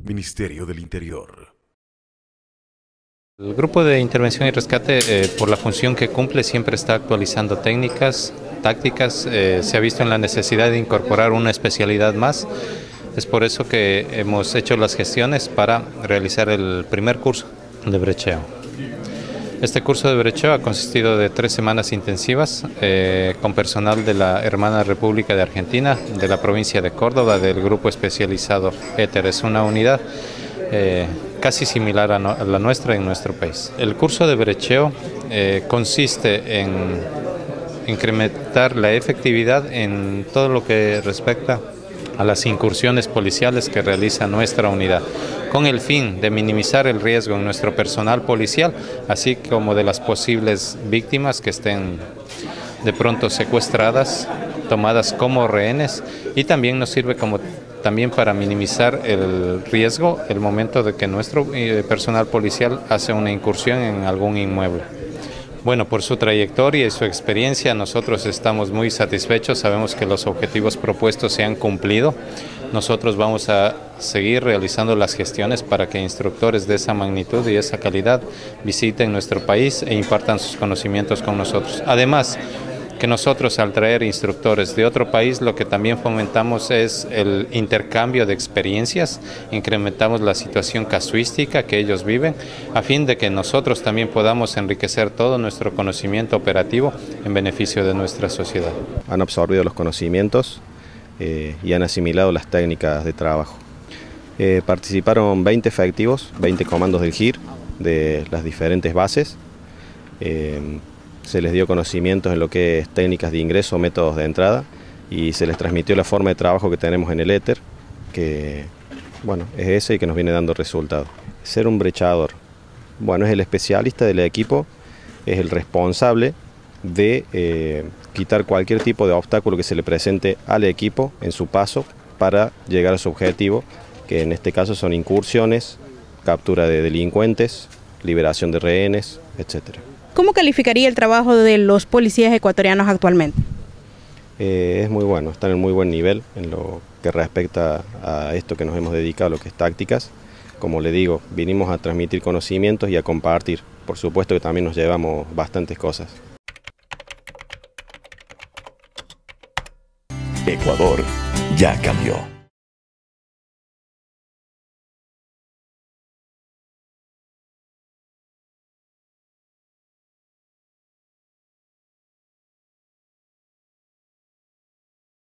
Ministerio del Interior. El Grupo de Intervención y Rescate, por la función que cumple, siempre está actualizando técnicas, tácticas. Se ha visto en la necesidad de incorporar una especialidad más. Es por eso que hemos hecho las gestiones para realizar el primer curso de brecheo. Este curso de brecheo ha consistido de 3 semanas intensivas con personal de la hermana República de Argentina, de la provincia de Córdoba, del grupo especializado ETER. Es una unidad casi similar a la nuestra en nuestro país. El curso de brecheo consiste en incrementar la efectividad en todo lo que respecta a las incursiones policiales que realiza nuestra unidad, con el fin de minimizar el riesgo en nuestro personal policial, así como de las posibles víctimas que estén de pronto secuestradas, tomadas como rehenes, y también nos sirve como también para minimizar el riesgo el momento de que nuestro personal policial hace una incursión en algún inmueble. Bueno, por su trayectoria y su experiencia nosotros estamos muy satisfechos, sabemos que los objetivos propuestos se han cumplido. Nosotros vamos a seguir realizando las gestiones para que instructores de esa magnitud y esa calidad visiten nuestro país e impartan sus conocimientos con nosotros. Además, que nosotros al traer instructores de otro país lo que también fomentamos es el intercambio de experiencias, incrementamos la situación casuística que ellos viven a fin de que nosotros también podamos enriquecer todo nuestro conocimiento operativo en beneficio de nuestra sociedad. Han absorbido los conocimientos y han asimilado las técnicas de trabajo. Participaron 20 efectivos, 20 comandos del GIR de las diferentes bases. Se les dio conocimientos en lo que es técnicas de ingreso, métodos de entrada, y se les transmitió la forma de trabajo que tenemos en el ETER, que bueno, es ese y que nos viene dando resultados. Ser un brechador, bueno, es el especialista del equipo, es el responsable de quitar cualquier tipo de obstáculo que se le presente al equipo en su paso para llegar a su objetivo, que en este caso son incursiones, captura de delincuentes, liberación de rehenes, etc. ¿Cómo calificaría el trabajo de los policías ecuatorianos actualmente? Es muy bueno, están en muy buen nivel en lo que respecta a esto que nos hemos dedicado, lo que es tácticas. Como le digo, vinimos a transmitir conocimientos y a compartir. Por supuesto que también nos llevamos bastantes cosas. Ecuador ya cambió.